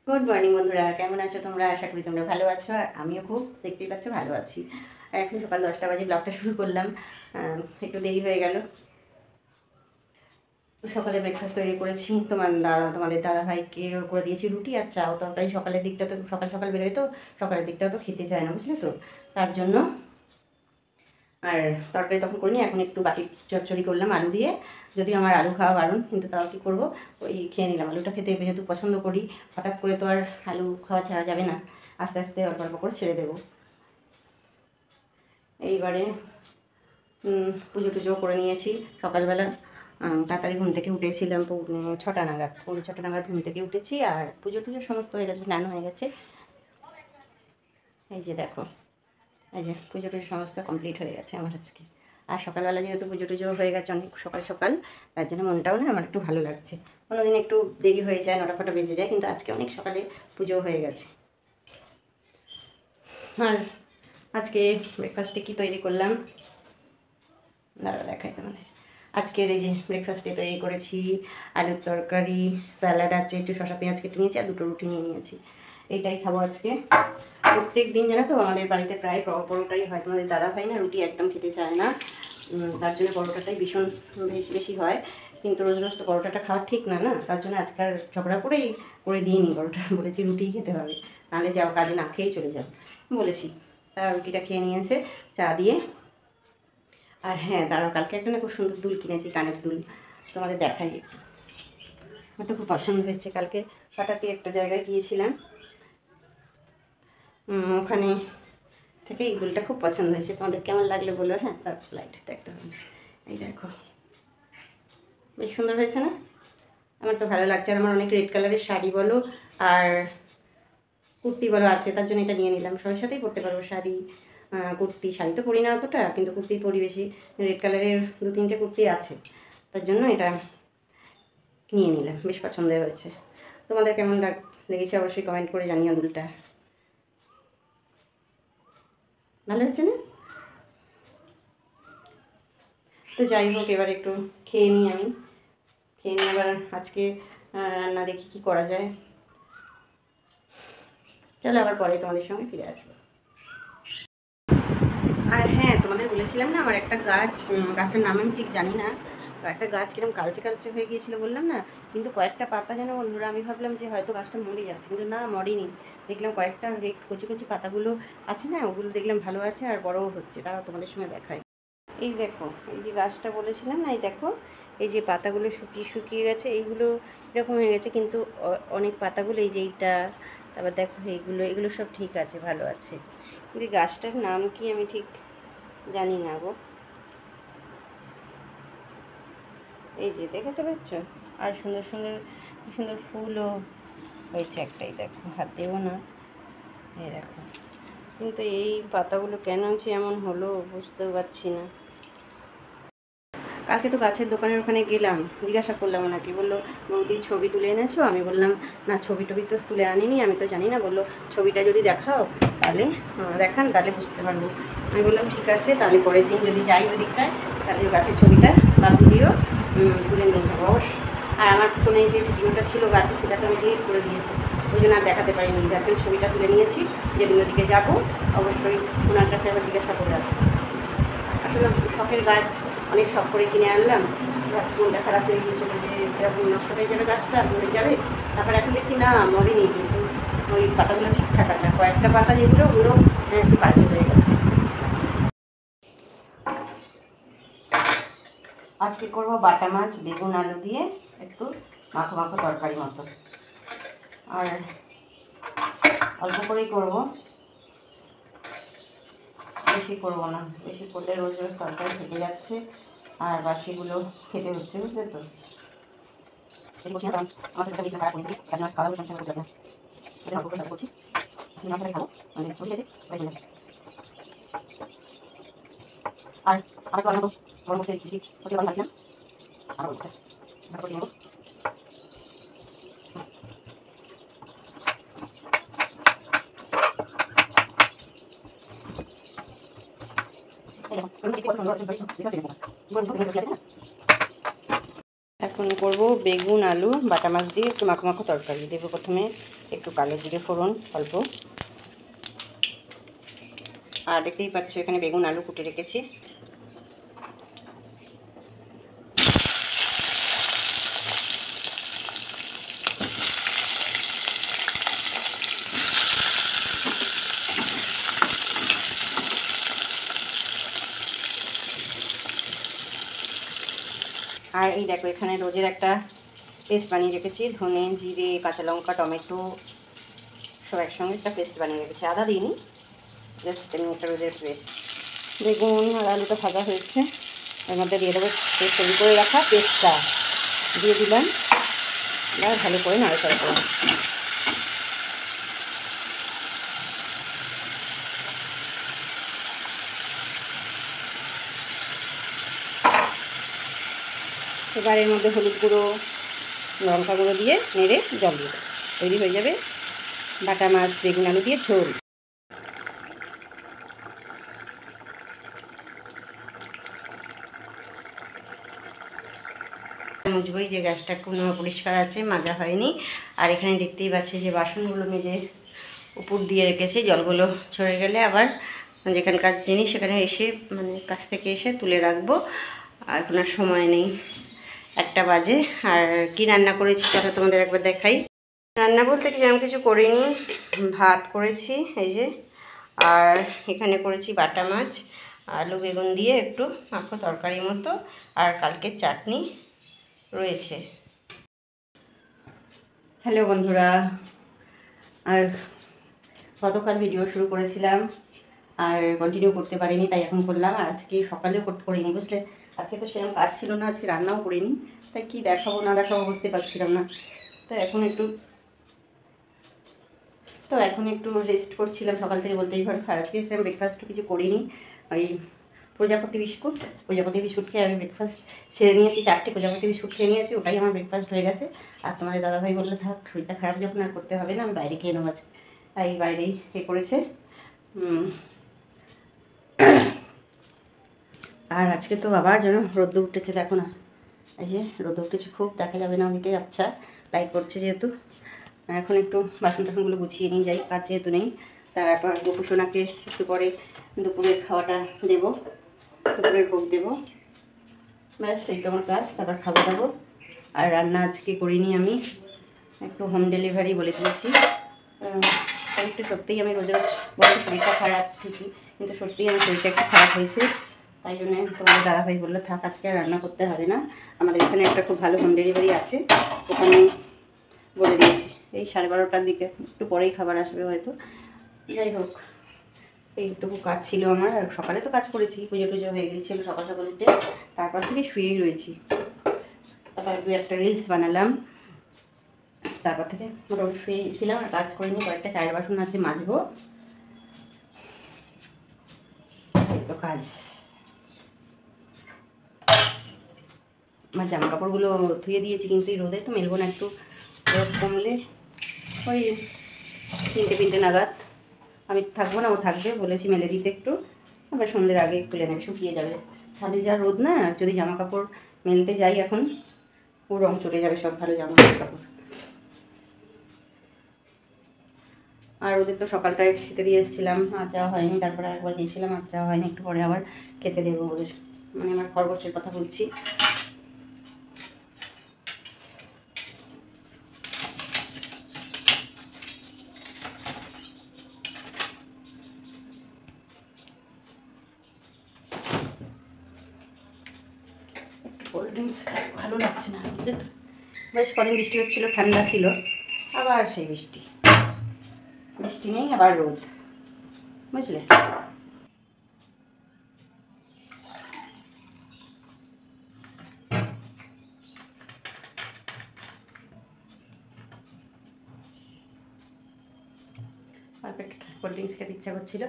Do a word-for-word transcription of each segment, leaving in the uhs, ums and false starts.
Good morning বন্ধুরা, কেমন আছো তোমরা? আশা করি তোমরা ভালো আছো, আর আমিও খুব দেখতেই পাচ্ছ ভালো আছি। আর এখন সকাল দশটা বাজে ব্লগটা শুরু করলাম। একটু দেরি হয়ে গেল। সকালে ব্রেকফাস্ট তৈরি করেছি, তোমার দাদা তোমাদের দাদা ভাইকে করে দিয়েছি রুটি আর চা ও তরকারি। সকালের দিকটা তো সকাল সকাল বেরোয়, তো সকালের দিকটাও তো খেতে চায় না, বুঝলে তো, তার জন্য। আর তরকারি তখন করিনি, এখন একটু বাটি চচ্চড়ি করলাম আলু দিয়ে। যদিও আমার আলু খাওয়া বারণ, কিন্তু তাও কী করবো, ওই খেয়ে নিলাম। আলুটা খেতে যেহেতু পছন্দ করি, হঠাৎ করে তো আর আলু খাওয়া ছাড়া যাবে না, আস্তে আস্তে অল্প অল্প করে ছেড়ে দেবো। এইবারে পুজো টুজো করে নিয়েছি সকালবেলা। তাড়াতাড়ি ঘুম থেকে উঠেছিলাম, ছটা নাগাদ, পৌনে ছটা নাগাদ ঘুম থেকে উঠেছি। আর পুজো টুজো সমস্ত হয়ে গেছে, স্নান হয়ে গেছে। এই যে দেখো, এই যে পুজো টুজো সমস্ত কমপ্লিট হয়ে গেছে আমার আজকে। আর সকালবেলা যেহেতু পুজো টুজো হয়ে গেছে অনেক সকাল সকাল, তার জন্য মনটাও না আমার একটু ভালো লাগছে। কোনোদিন একটু দেরি হয়ে যায়, নটা ফটা বেজে যায়, কিন্তু আজকে অনেক সকালে পুজো হয়ে গেছে। আর আজকে ব্রেকফাস্টে কী তৈরি করলাম দাঁড়া দেখাই তোমাদের। আজকের এই যে ব্রেকফাস্টে তৈরি করেছি আলুর তরকারি, স্যালাড আছে, একটু শসা পেঁয়াজ কেটে নিয়েছি, আর দুটো রুটি নিয়ে নিয়েছি। এইটাই খাবো আজকে। প্রত্যেক দিন জানো তো আমাদের বাড়িতে প্রায় পরোটাই হয়। তোমাদের দাদা ভাই না রুটি একদম খেতে চায় না, তার জন্য পরোটাটাই ভীষণ বেশি বেশি হয়। কিন্তু রোজ রোজ তো পরোটাটা খাওয়া ঠিক না না, তার জন্য আজকাল ঝগড়া করেই করে দিইনি পরোটা, বলেছি রুটিই খেতে হবে, নাহলে যাও কাজে না খেয়েই চলে যাও বলেছি। তারা রুটিটা খেয়ে নিয়েছে চা দিয়ে। আর হ্যাঁ দাঁড়াও, কালকে একটা না খুব সুন্দর দুল কিনেছি, কানের দুল, তোমাদের দেখাই একটু। আমার তো খুব পছন্দ হয়েছে। কালকে হঠাৎই একটা জায়গায় গিয়েছিলাম, ওখানে থেকে এই দুলটা খুব পছন্দ হয়েছে। তোমাদের কেমন লাগলে বলো, হ্যাঁ তার লাইট দেখতে হবে। এই দেখো, বেশ সুন্দর হয়েছে না? আমার তো ভালো লাগছে। আর আমার অনেক রেড কালারের শাড়ি বলো আর কুর্তি বলো আছে, তার জন্য এটা নিয়ে নিলাম। সবার সাথেই পরতে পারবো, শাড়ি কুর্তি। শাড়ি তো পরি না অতটা, কিন্তু কুর্তি পরি বেশি। রেড কালারের দু তিনটে কুর্তি আছে, তার জন্য এটা নিয়ে নিলাম। বেশ পছন্দের হয়েছে। তোমাদের কেমন লাগ লেগেছে অবশ্যই কমেন্ট করে জানিও। দুলটা ভালো হয়েছে না? তো যাই হোক, এবার একটু খেয়ে নিই আমি। খেয়ে নিই এবার। আজকে রান্না দেখি কি করা যায়। চলো আবার পরে তোমাদের সঙ্গে ফিরে আসবো। আর হ্যাঁ, তোমাদের বলেছিলাম না আমার একটা গাছ, গাছটার নাম আমি ঠিক জানি না, একটা গাছ কিরকম কালচে কালচে হয়ে গিয়েছিলো বললাম না, কিন্তু কয়েকটা পাতা যেন বন্ধুরা, আমি ভাবলাম যে হয়তো গাছটা মরে যাচ্ছে, কিন্তু না মরেনি। দেখলাম কয়েকটা কচি কচি পাতাগুলো আছে না, ওগুলো দেখলাম ভালো আছে আর বড়ও হচ্ছে। তারাও তোমাদের সঙ্গে দেখায়। এই দেখো, এই যে গাছটা বলেছিলাম না, এই দেখো, এই যে পাতাগুলো শুকিয়ে শুকিয়ে গেছে, এইগুলো এরকম হয়ে গেছে, কিন্তু অনেক পাতাগুলো, এই যে এইটা, তারপর দেখো এইগুলো, এগুলো সব ঠিক আছে, ভালো আছে। কিন্তু গাছটার নাম কি আমি ঠিক জানি না গো। এই যে দেখাতে পাচ্ছ, আর সুন্দর সুন্দর সুন্দর ফুলও হয়েছে একটাই, দেখো হাত দেবো না, এই দেখো। কিন্তু এই পাতাগুলো কেন যে এমন হলো বুঝতেও পারছি না। কালকে তো গাছের দোকানের ওখানে গেলাম, জিজ্ঞাসা করলাম ওনাকে, বললো বৌদি ছবি তুলে এনেছো? আমি বললাম না, ছবি টবি তো তুলে আনিনি, আমি তো জানি না। বললো ছবিটা যদি দেখাও তাহলে দেখান, তাহলে বুঝতে পারবো। আমি বললাম ঠিক আছে, তাহলে পরের দিন যদি যাই ওই দিকটায়, তাহলে গাছের ছবিটা বা ভিডিও তুলে নিয়ে যাবো অবশ্য। আর আমার ফোনে যে ভিডিওটা ছিল গাছে, সেটাকে আমি ডিলিট করে দিয়েছি, ওই জন্য আর দেখাতে পারিনি। গাছের ছবিটা তুলে নিয়েছি, যেদিন ওদিকে যাবো অবশ্যই ওনার কাছে আবার জিজ্ঞাসা করে আসবো। আসলে শখের গাছ, অনেক শখ করে কিনে আনলাম, মনটা খারাপ হয়ে গিয়েছিল যে এরকম নষ্ট হয়ে যাবে, গাছটা মরে যাবে। তারপর এখন দেখছি না মরেনি, কিন্তু ওই পাতাগুলো ঠিকঠাক আছে। কয়েকটা পাতা যেগুলো, ওগুলো একটু কাছে হয়ে গেছে। আজকে করবো বাটা মাছ বেগুন আলু দিয়ে একটু মাখো মাখো তরকারি মতো, আর অল্প করেই করবো, বেশি করবো না। বেশি করলে রোজ রোজ তরকারি থেকে যাচ্ছে, আর বাসিগুলো খেতে হচ্ছে, বুঝলে তো। আমার বেশি খারাপ করে তার জন্য খাওয়া সংসার করতে পারছি না, অল্প করে করছি, খাবো মানে খেয়েছে। আর আমার তো অনেক গরম হচ্ছে, বেশি হচ্ছে ভালো লাগছে না, আরও হচ্ছে ভালো করে নেবো। এখন এখন করব বেগুন আলু বাটা মাছ দিয়ে একটু মাখো মাখো তরকারি। দেবো প্রথমে একটু কালো জিরে ফোড়ন অল্প, আর দেখতেই পাচ্ছ এখানে বেগুন আলু কুটে রেখেছি। আর এই দেখো এখানে রোজের একটা পেস্ট বানিয়ে রেখেছি, ধনে জিরে কাঁচা লঙ্কা টমেটো সব একসঙ্গে একটা পেস্ট বানিয়ে রেখেছি, আদা দিইনি, জাস্ট এমনি একটা রোজের পেস্ট। বেগুন আর আলুটা ভাজা হয়েছে, এর মধ্যে দিয়ে দেবো পেস্ট তৈরি করে রাখা পেস্টটা দিয়ে দিলাম, এবার ভালো করে নাড়াচাড়া করব। এবার এর মধ্যে হলুদ গুঁড়ো লঙ্কা গুঁড়ো দিয়ে নেড়ে জল দিয়ে তৈরি হয়ে যাবে বাটা মাছ বেগুন আলু দিয়ে ঝোল। মুছবই যে গ্যাসটা কোনো পরিষ্কার আছে, মাজা হয়নি। আর এখানে দেখতেই পাচ্ছি যে বাসনগুলো মেজে উপর দিয়ে রেখেছি, জলগুলো ঝরে গেলে আবার যেখানকার জিনিস সেখানে এসে মানে কাছ থেকে এসে তুলে রাখবো। আর এখন আর সময় নেই, একটা বাজে। আর কি রান্না করেছি সেটা তোমাদের একবার দেখাই। রান্না বলতে কি আমি কিছু করিনি, ভাত করেছি এই যে, আর এখানে করেছি বাটা মাছ আলু বেগুন দিয়ে একটু মাখো তরকারি মতো, আর কালকের চাটনি রয়েছে। হ্যালো বন্ধুরা, আর গতকাল ভিডিও শুরু করেছিলাম আর কন্টিনিউ করতে পারিনি, তাই এখন করলাম। আর আজকে সকালেও করতে করিনি, বুঝলে আজকে তো সেরকম কাজ ছিল না, আজকে রান্নাও করিনি, তাই কি দেখাবো না দেখাবো বুঝতে পারছিলাম না। তো এখন একটু তো এখন একটু রেস্ট করছিলাম সকাল থেকে, বলতেই পারো। আজকে সেরকম ব্রেকফাস্টও কিছু করিনি, ওই প্রজাপতি বিস্কুট প্রজাপতি বিস্কুট খেয়ে আমি ব্রেকফাস্ট ছেড়ে নিয়েছি, চারটে প্রজাপতি বিস্কুট খেয়ে নিয়েছি, ওটাই আমার ব্রেকফাস্ট হয়ে গেছে। আর তোমাদের দাদাভাই বললে থাক শরীরটা খারাপ যখন আর করতে হবে না, আমি বাইরে খেয়ে নেবো আছে, তাই বাইরেই এ করেছে। আর আজকে তো আবার যেন রোদ্দুর উঠেছে, দেখো না এই যে রোদ্দুর উঠেছে খুব, দেখা যাবে না ওদিকে, আচ্ছা লাইট পড়ছে যেহেতু। এখন একটু বাসন টাসনগুলো গুছিয়ে নিয়ে যাই, কাজ যেহেতু নেই। তারপর গোপুসোনাকে একটু পরে দুপুরের খাওয়াটা দেবো, দুপুরের ভোগ দেবো, ব্যাস এই তো আমার কাজ। তারপর খাওয়া দাবো। আর রান্না আজকে করিনি, আমি একটু হোম ডেলিভারি বলে দিয়েছি। একটু সত্যিই আমি রোজ রোজ বলছি শরীরটা খারাপ ঠিকই, কিন্তু সত্যিই আমার শরীরটা একটু খারাপ হয়েছে, তাই জন্য তোমাদের দাদাভাই বললো থাক আজকে আর রান্না করতে হবে না, আমাদের এখানে একটা খুব ভালো হোম ডেলিভারি আছে, ওখানে বলে দিয়েছি। এই সাড়ে বারোটার দিকে একটু পরেই খাবার আসবে হয়তো। যাই হোক, এইটুকু কাজ ছিল আমার। আর সকালে তো কাজ করেছি, পুজো টুজো হয়ে গিয়েছিলো সকাল সকাল উঠে, তারপর থেকে শুয়েই রয়েছি। তারপর দু একটা রিলস বানালাম, তারপর থেকে মোটামুটি শুয়েছিলাম, আর কাজ করিনি। কয়েকটা চায়ের বাসন আছে মাজবো, এই তো কাজ। আমার জামা কাপড়গুলো ধুয়ে দিয়েছি, কিন্তু এই রোদে তো মেলবো না, একটু রোদ কমলে ওই তিনটে তিনটে নাগাদ, আমি থাকবো না ও থাকবে, বলেছি মেলে দিতে একটু, আবার সন্ধ্যের আগে তুলে নেবে, শুকিয়ে যাবে। ছাদে যা রোদ না, যদি জামা কাপড় মেলতে যাই এখন ও রং চটে যাবে সব ভালো জামা কাপড়। আর ওদের তো সকালটায় খেতে দিয়ে এসেছিলাম, আর যাওয়া হয়নি, তারপরে একবার গিয়েছিলাম, আর যাওয়া হয়নি, একটু পরে আবার খেতে দেবো ওদের, মানে আমার খরগোশের কথা বলছি। কোল্ড ড্রিঙ্কস খাই, ভালো লাগছে না বুঝলে তো, বেশ কদিন বৃষ্টি হচ্ছিলো, ঠান্ডা ছিল, আবার সেই বৃষ্টি, বৃষ্টি নেই আবার রোদ, বুঝলে। অল্প একটু কোল্ড ড্রিঙ্কস খেতে ইচ্ছা করছিলো,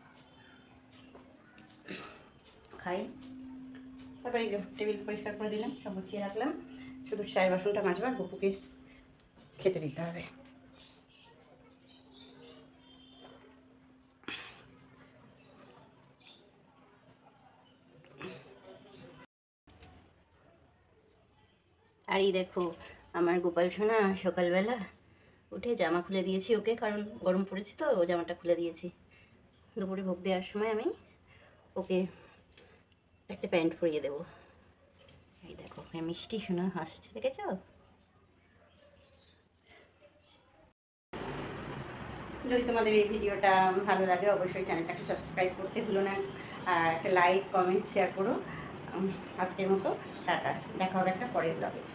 খাই। তারপরে এই যে টেবিল পরিষ্কার করে দিলাম, সব গুছিয়ে রাখলাম, শুধু চায়ের বাসনটা মাজবো আর গপুকে খেতে দিতে হবে। আর এই দেখো আমার গোপাল সোনা সকালবেলা উঠে জামা খুলে দিয়েছি ওকে, কারণ গরম পড়েছে তো ও জামাটা খুলে দিয়েছি। দুপুরে ভোগ দেওয়ার সময় আমি ওকে একটা প্যান্ট পরিয়ে দেবো। এই দেখো মিষ্টি সোনা হাসছে, দেখেছ? যদি তোমাদের এই ভিডিওটা ভালো লাগে অবশ্যই চ্যানেলটাকে সাবস্ক্রাইব করতে ভুলো না, আর একটা লাইক কমেন্ট শেয়ার করো। আজকের মতো টাটা, দেখা হবে একটা পরের ব্লগে।